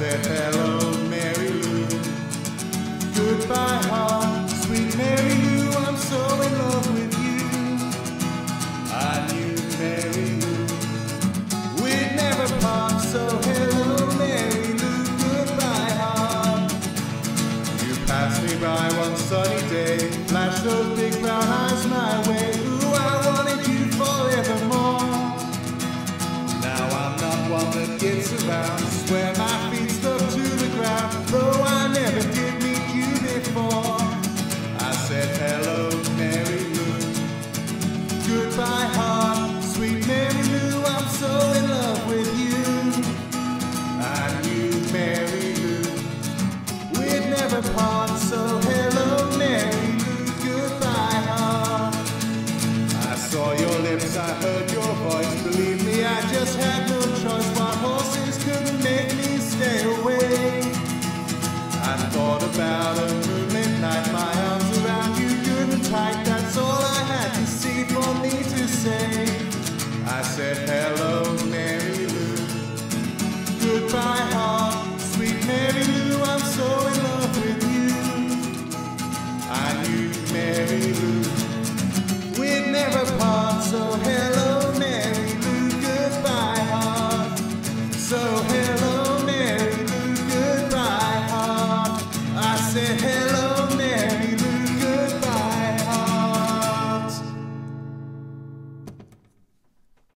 said hello, Mary Lou. Goodbye, heart, sweet Mary Lou. I'm so in love with you. I knew Mary Lou we'd never part, so hello, Mary Lou. Goodbye, heart. You passed me by one sunny day, flashed those big brown eyes my way. Ooh, I wanted you forevermore. Now I'm not one that gets around, swear my feet stuck to the ground, though I never did meet you before. I said hello, Mary Lou. Goodbye, heart, sweet Mary Lou. I'm so in love with you. I knew Mary Lou we'd never part, so hello, Mary Lou. Goodbye, heart. I saw your lips, I heard your voice. Believe me, I just had no choice. While horses couldn't make me stay away, I thought about a moonlit night, my arms around you good and tight. That's all I had to see for me to say. I said hello, Mary Lou. Goodbye,